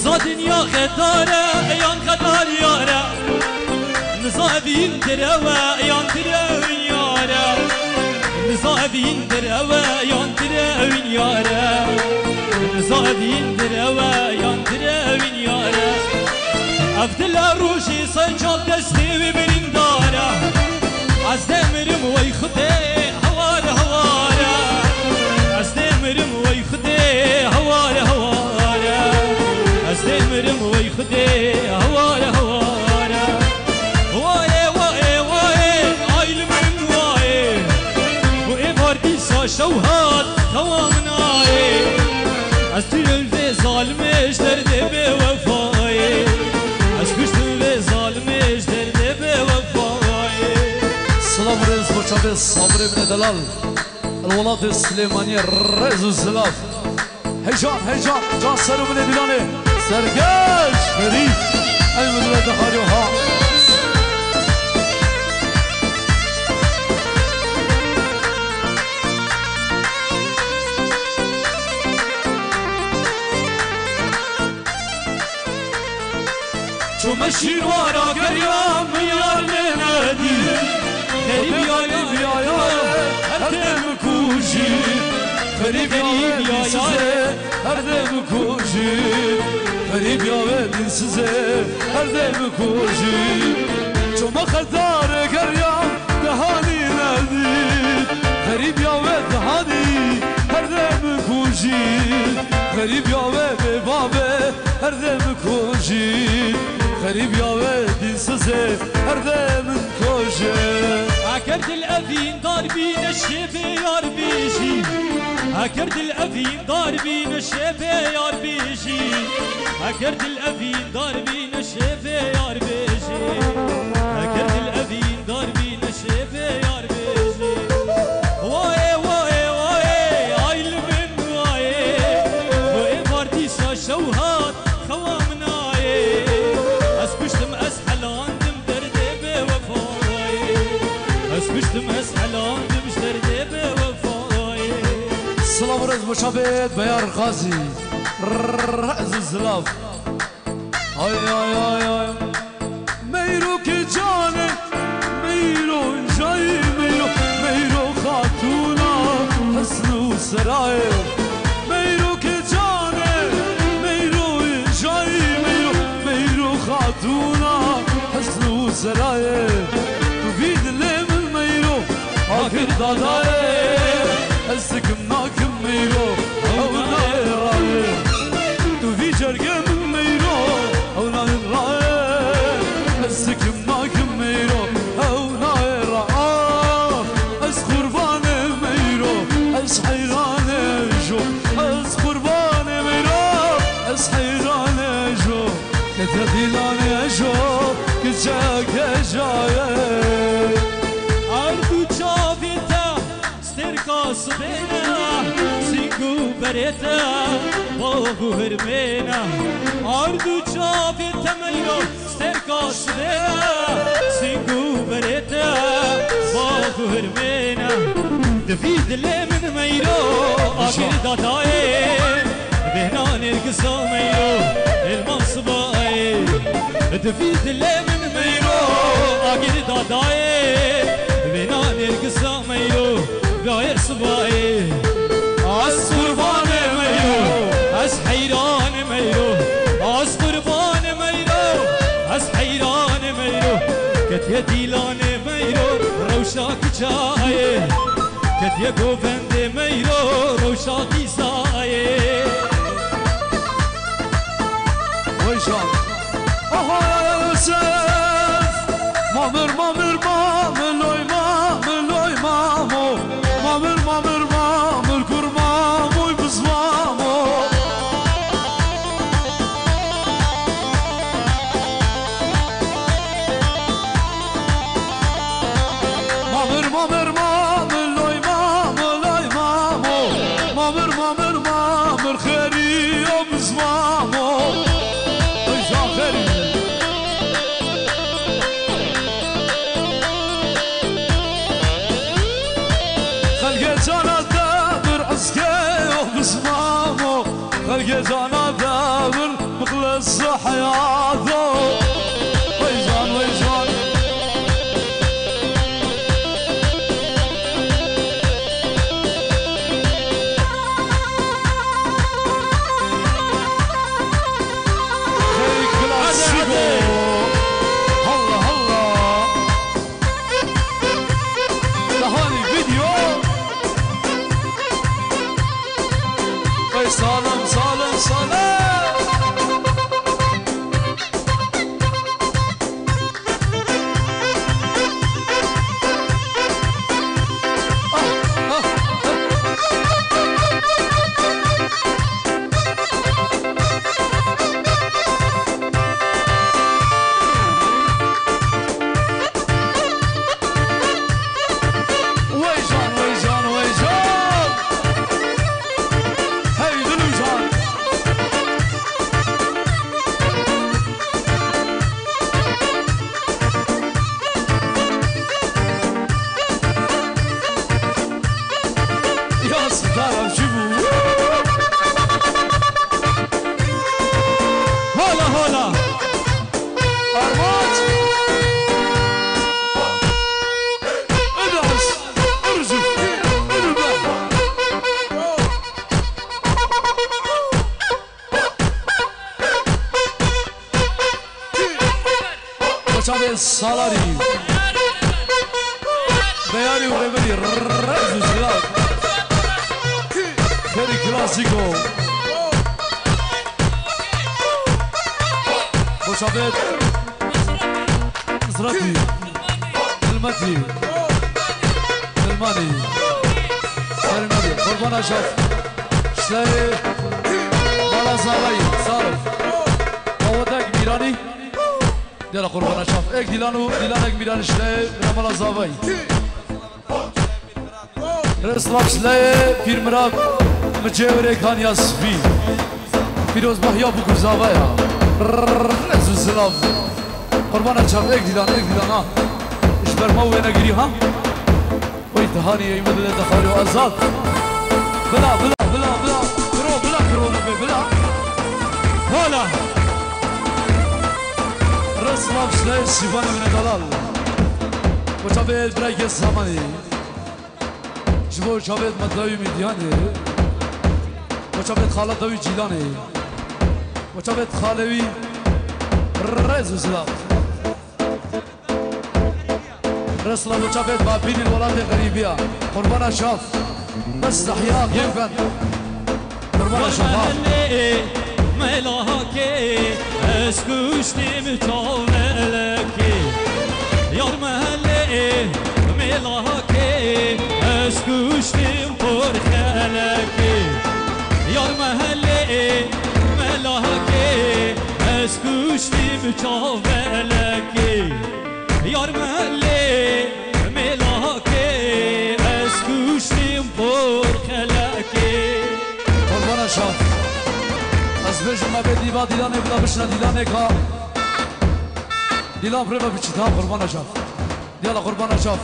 نزا دنیا خداره ایان خدار یاره نزا بین دروا ایان دروین یاره نزا بین دروا ایان دروین یاره نزا بین دروا ایان دروین یاره افدل روشی سجاد دستی و برین داره از دمرم وی خده هوار هواره از دمرم وی خده هوار هواره از دمرم وی خده هوار هواره وای وای وای آیل من وای و ای باردی ساشوهات تمام نای از توی الوی ظالمش درده به وفای از کشتو به ظالمش درده به وفای سلام رئيس برشابي صابر بن دلال الولاة السليمانية رئيس الزلاف هيجان جان سرو بن دلاني سرقاش فريد أيمن ولد خاريوها چو مشیر وارا گریم یار نندی غریب یا هر دم کوشی غریب یا هر دم کوشی غریب یا دلسوزه هر دم کوشی چو مخدار گریم دهانی ندی غریب یا دهانی هر دم کوشی غریب یا به بابه هر دم کوشی غريب يا ودي سوزي هردم كوجه عكرت الأفين ضاربين الشبه يار بيجي عكرت الأفين ضاربين الشبه يار بيجي عكرت الأفين ضاربين الشبه يار بيجي عكرت الأفين ضاربين الشبه يار بيجي واي واي واي عيل من واي واي باردي شوهات خوامنا سلام رئيس برشابي بيار غازي رئيس الزلاف هاي هاي هاي هاي ميرو كي جاني ميرو جاي ميرو خاتونا حسن سراي ميرو كي جاني ميرو جاي ميرو خاتونا حسن سراي تفيد اللي من ميرو آخر داداي السكم ناكم ميرو او ناير راي تفي جرقم ميرو او ناير راي السكم ناكم ميرو او ناير راي اس قربان ميرو اس حيران جو اس قربان ميرو اس حيران جو كتدلان جو كجاك جاي عرضو جافيتا ستركاس بينا سينكو بريتا بابو هرمينا عرضو جافيتا ميرو ستركاس بينا سينكو بريتا بابو هرمينا دفيد اللي من ميرو آخر داتاي بهنا نرقصا ميرو المنصباي دفيد اللي من ميرو آخر داتاي بهنا نرقصا ميرو غير صباي عز قربان ميرو عز حيران ميرو عز قربان ميرو عز حيران ميرو كت يديلان ميرو روشاك جاي كت يقوفند ميرو روشاكي ساي ويشان اهو يوسف مامر مامر ماملوي ماملوي مامو مامر مامر مامر كرمامو بزمامو مامر مامر ماملوي ماملوي مامو مامر مامر مامر خيري بزمامو ويشان خيري خلق جانا دابر مخلص سالم سالم سالم سالاری بیاری و غیبری رز و زلال خیلی کلاسیکو مشابه زراتی المتی المانی سرمدی قربان اشرف شلای بالا زاوی صارف آودک میرانی دیلا قربان اشرف ایک دیلانو دیلان ایک میران شلای برامالا زاوی رسلاب شلای پیرمراد مجاور کانیا سفی پیروز بحیا بکر زاوی رزو زلاف قربان اشرف ایک دیلان ها اش برمو نگیری ها وی تهانی ای مدد دخاری و ازاد بلا بلا بلا بلا کرو بلا کرو نبی بلا هلا رسلاب شلای سیفان من دلال و چابید برای زمانی جبور چابید مدلوی میدیانی و چابید خالد دوی جیلانی و چابید خالوی رزو زلاف رسلاب و چابید با بین الولاد غریبیا قربان اشرف بس تحیاق يمكن قربان اشرف ملاكي اسكوشتي متولكي يار محلي ملاكي اسكوشتي مفرخلكي يار محلي ملاكي اسكوشتي متولكي يار محلي ملاكي اسكوشتي مفرخلكي قربان اشرف از بجم به دیوا دیلانه بلا بشنا دیلانه کا دیلان پرما بچتا قربان اشرف دیالا قربان اشرف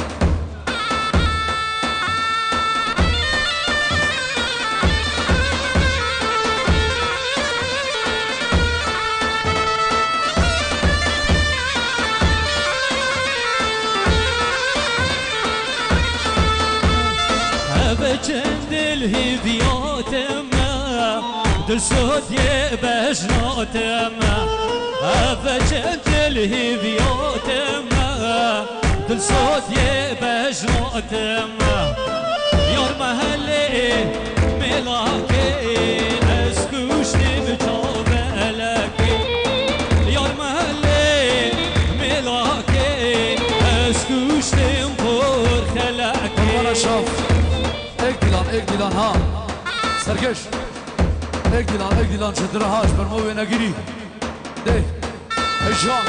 بچند الهیبیات ما دل صوت بجنات ما بچند الهیبیات ما دل صوت بجنات ما یار محلی ملاکی اسکوشتی بچابلکی یار محلی ملاکی اسکوشتی پر خلکی قربان اشرف ایک دیلان ها سرکش ایک دیلان چدره هاش برموی نگیری ده هیجان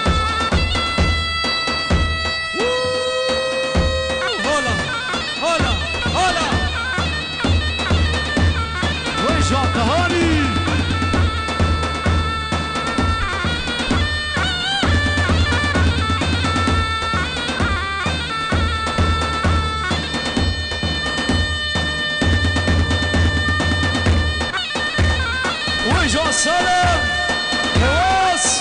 هلا هیجان تهانی سلام نواس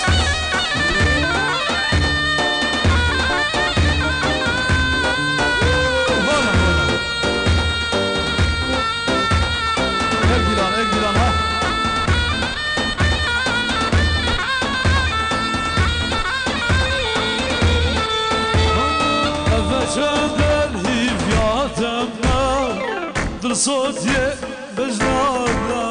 ایک دیلان ها افشد الهیفیاتم دل صوتی بجناد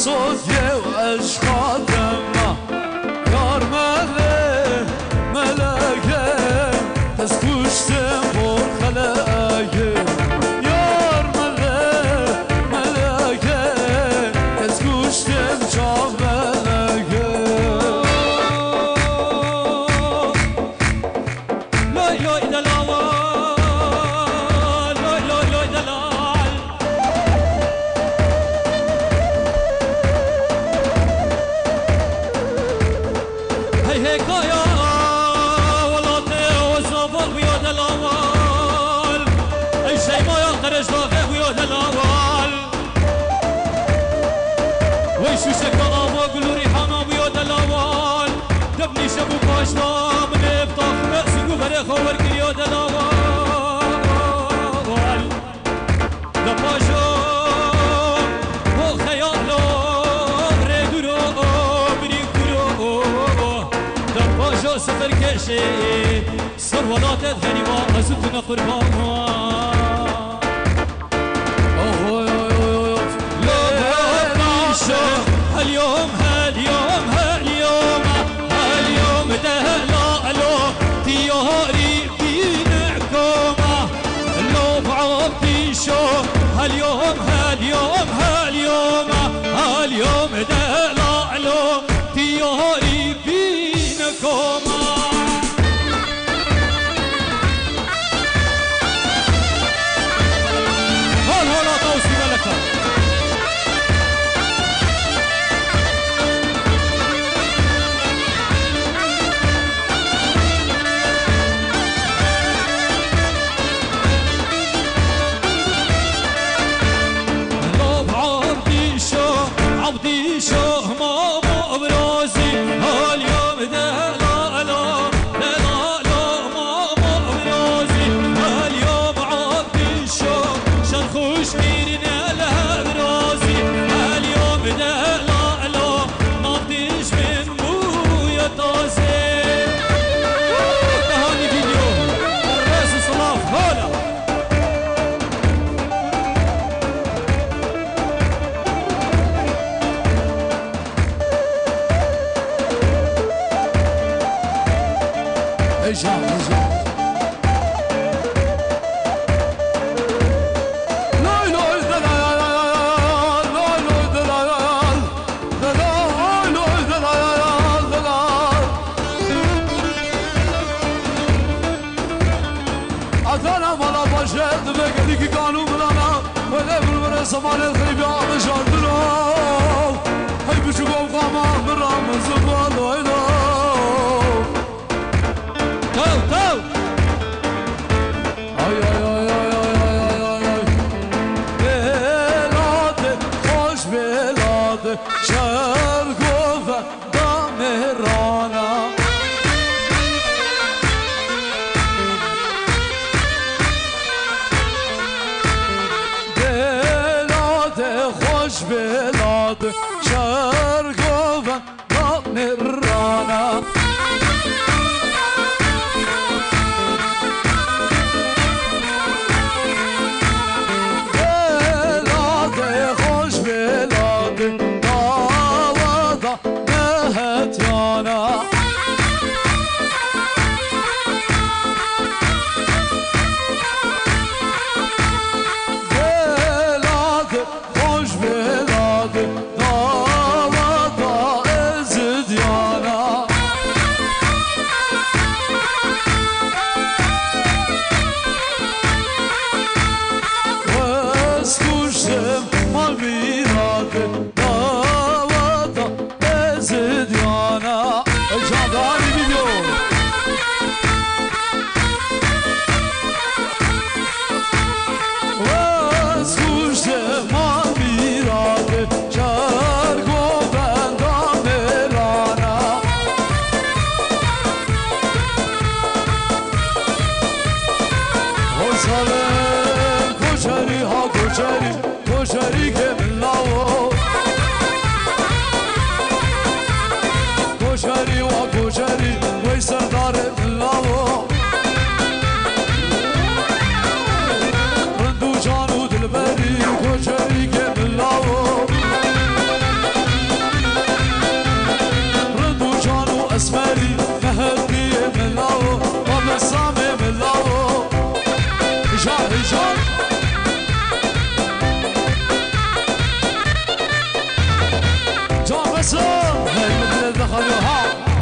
صوتي واشخاصم یار مله ملکه تسکوشتم بر خلایه یار مله ملکه تسکوشتم چاو ملکه لای لای دلال لای لای لای دلال هی هی کایا ولاته و زنبال بیا دلال ای شیمایا قرش داغه بیا دلال وی شوشک آوا گلوری حانا بیا دلال دبنی شبو پاشتا من افتاخ رأسی گو بره خور کریا دلال دپاشو و خیالو ردورو بری کرو دپاشو سفر کشی سرولاتت غنیما ازتون قربان اليوم هاليوم هاليوم هاليوم دلالو دياري بينكم لو بعبدي شو هاليوم هاليوم هاليوم هاليوم دلالو دياري بينكم هلا هلا توصي ملكه عبدي شو ما مبرازي هاليوم دلالو دلالو ما مبرازي هاليوم عبدي شو شرخوش ميرنا الابرازي هاليوم دلالو ما بديش من مويا طازي هاني فيديو الرئيس صلاف هلا هيجان هيجان لاي لاي دلال لاي لاي دلال دلال لاي دلال دلال أتانا مالا باشد بگلی که کانو بلانا ولی بلبر زمان الخیبی آب جاردنا هی بچو گم قاما برام زبان لاي لاي تو تو ay ay ay ay ay ay ay belade hoş belade şergova damerana belade hoş belade şergova damerana خلوها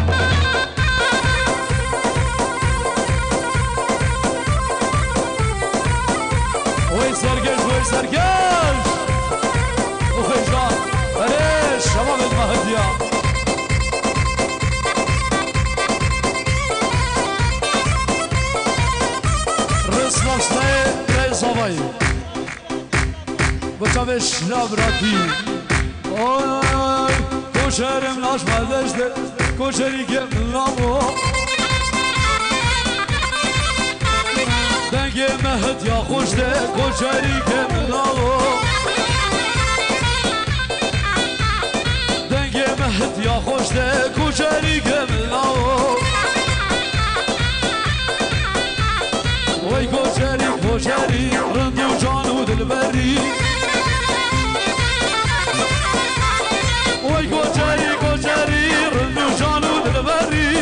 وي سرقش وخيجان أريش شباب المهدية رسل أصلي رئيس أبي بتابش نبراتي کوچرم لاش مدشته کوچری که ملامو دنگ مهد یا خوشته کوچری که ملامو دنگ مهد یا خوشته کوچری که ملامو وای کوچری رندو جانو دلبری وای کوچری رندو جانو دلبری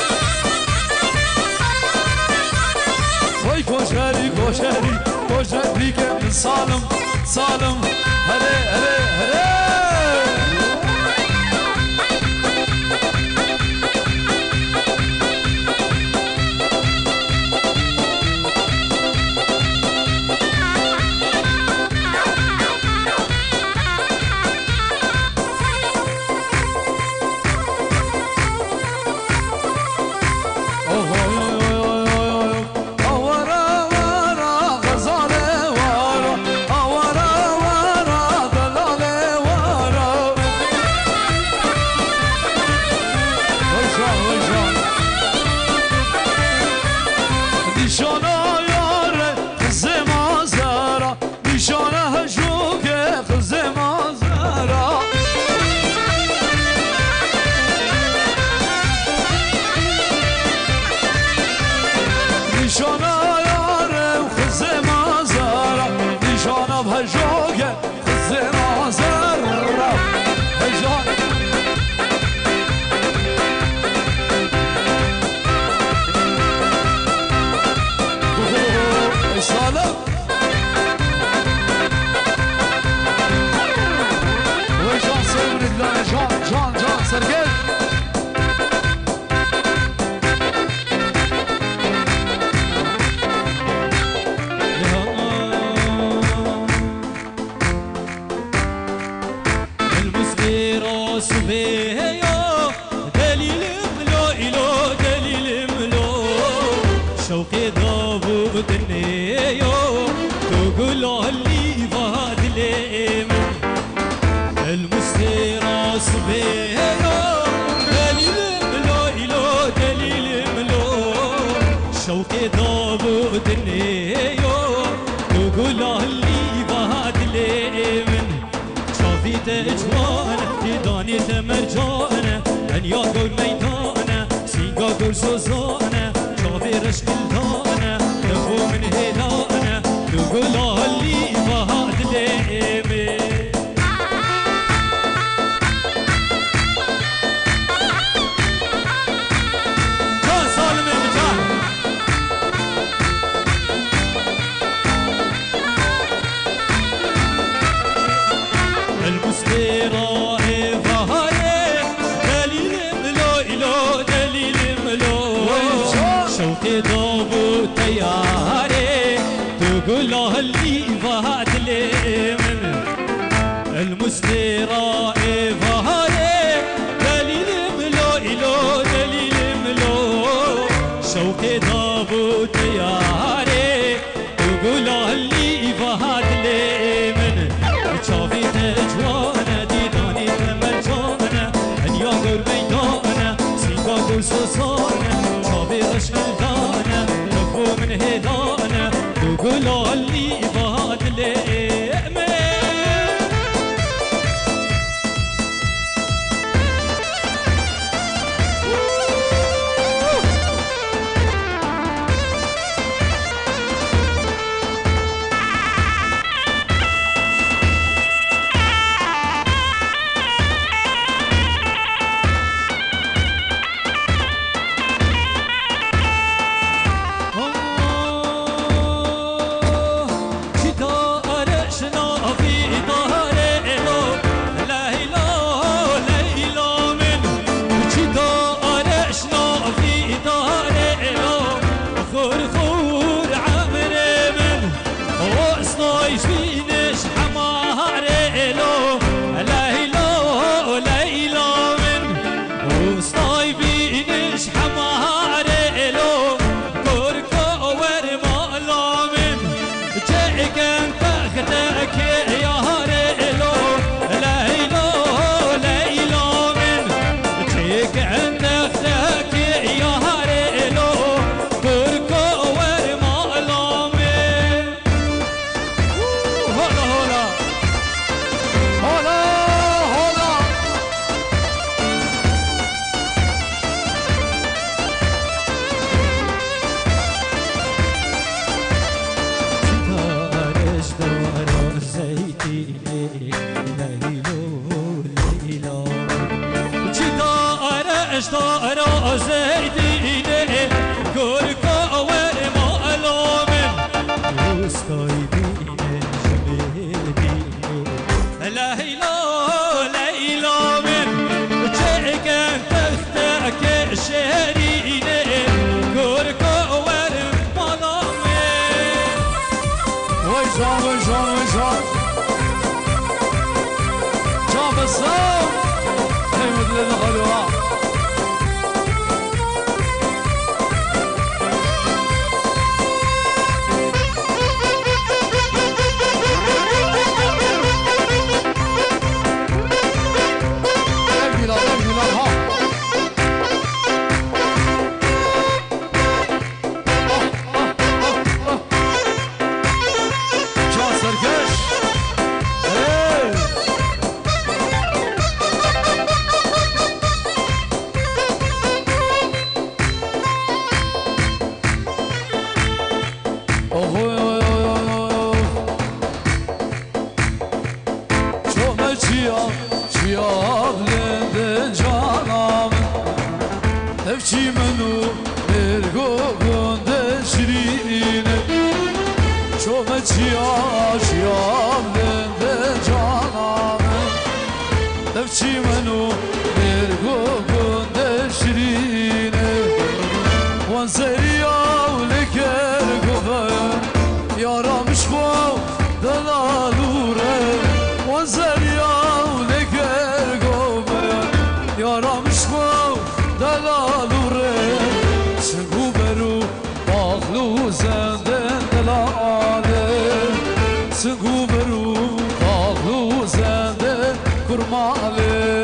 وای کوچری که سالم هره جان سرگل المسبيرة سبيا دليل ملو دليل ملو شوقي ضابط النيو تقول اللي فهد اليمن المسبيرة سبيا دليل ملو دليل ملو شوقي ضابط النيو تقول اللي فهد اليمن شافيت اجوانا تداني تمرجانا ان ياقول ميدانا سيقا قول سوزانا شافي رشق الدانا نفو من هدانا تقول اللي فهد اليمن جان سالم المجان المسبيرة فهاي دليل ملو دليل ملو شوقي ضابو تياري تقول له اللي فهد اليمن المسبيرة فهاي دليل ملو دليل ملو شوقي ضابو تياري تقول له اللي فهد اليمن شافي تجوانا ديداني تمرجانا ان ياقور ميدانا سيقا قول سوسانا شافي رشق الدانا نفو من هدانا تقول اللي فهد اليمن بینش حماره لو لیلو لیلا من اوستای بینش حماره لو گرگا ور مالا من جگن تختک یاره لو لیلو لیلا من جگن تختک یاره لو گرگا ور مالا من هلا هلا حالا حالا دارش دارا زیتی لیلو لیلا چی دارش دارا زیتی گرگا ور مالا من روستای بینش ببینه لیلا لیلا من چگن تختک شهرینه گرگا ور مالا من وای جان وای جان وای جان جان بسام قیمت لیلا خلوها بلال بلال ها جان سرکش چومه چیا بلند جانم هفچی منو برگو گنده شیرینه چومه چیا بلند جانم هفچی منو برگو گنده شیرینه وان سریا لکر گفن یارمش خو دلالوره وان سریا لکر گفن یارمش خو دلالوره سگو برو باغلو زندن دلاله سگو برو باغلو زندن کرماله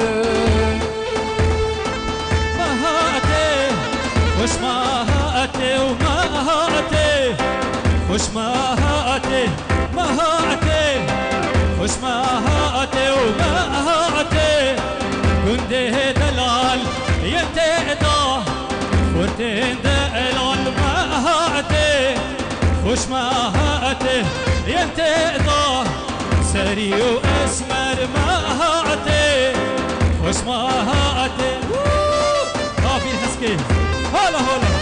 مهاته خوش مهاته و مهاته خوش مهاته مهاته خوش مهاته و مهاته گنده دلال ينتقضى فرتين دلال مهاته خوش مهاته ينتقضى سري واسمر مهاته خوش مهاته كافي الحسكي هلا هلا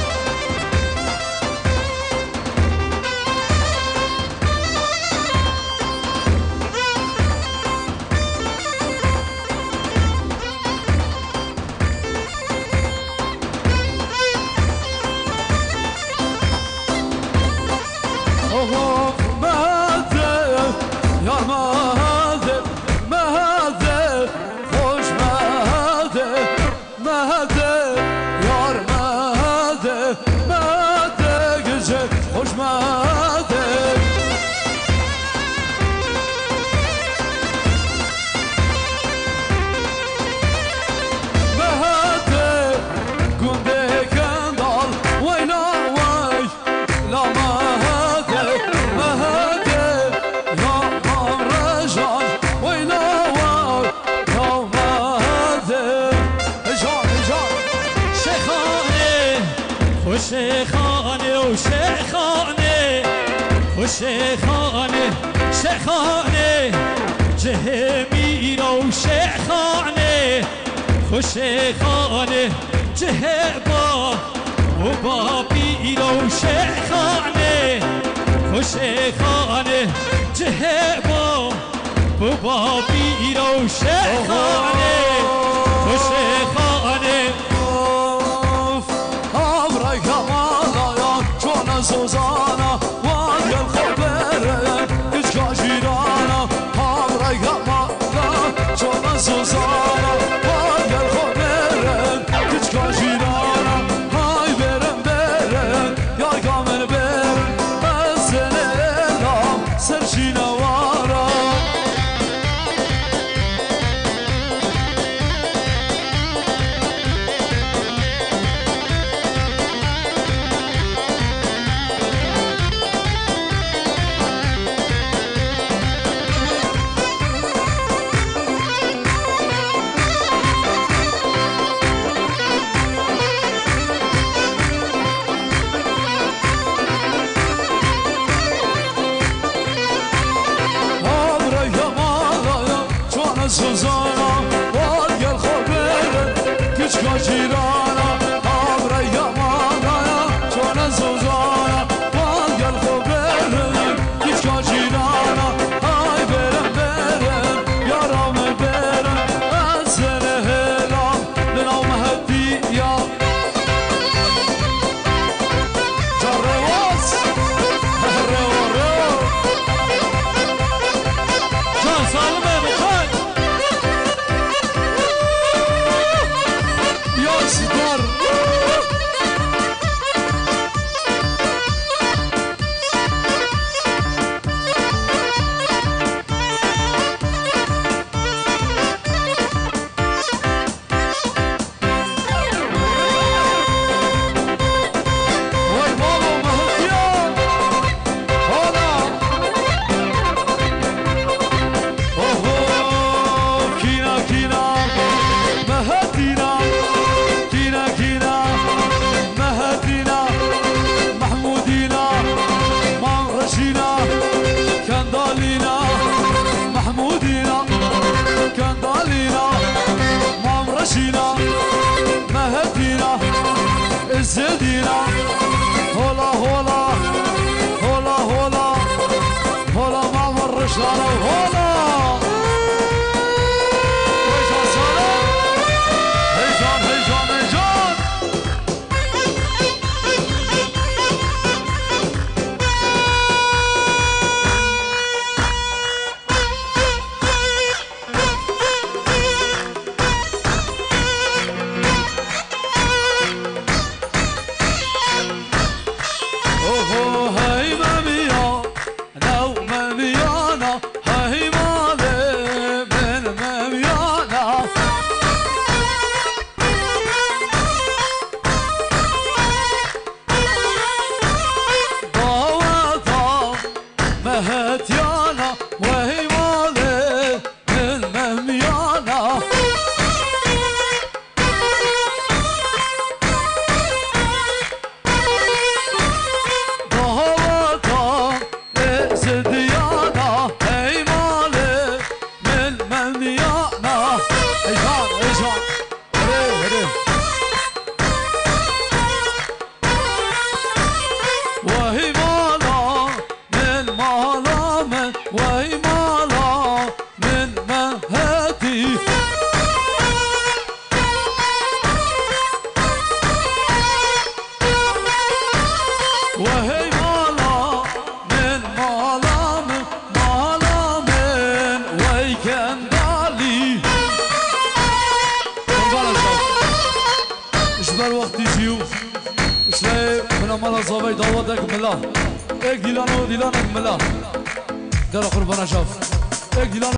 شيخانه وشيخانه وشيخانه شيخانه جهميرة وشيخانه وشيخانه جهبا وبابيرة وشيخانه وشيخانه جهبا وبابيرة وشيخانه وشيخانه Suzana, var gel habere, hiç kaç سوزانا والگل خبره کچکا جیرانا آبره یمانا جان سوزانا والگل خبره کچکا جیرانا آی برم برم یارم برم از سنه هلام لنام هدی یا جرواز جان سالمه بخواد یا ستار زدينا هولا هولا هولا هولا هولا ما مرش على هولا هيجان سلام هيجان هيجان هيجان مهتيانا وهي مالي من مهميانا ضهواتا زديانا هي مالي من مهميانا هيجان هيجان هري وهي مالا من مالا من وهي مالا من مهدي وهي مالا من مالا من مالا من ويكندالي اشبر وقت يجيوف اشلاي من مالا صبي دعوتك ملا اك ديلانو ديلانك ملا قال قربان شاف اك ديلانو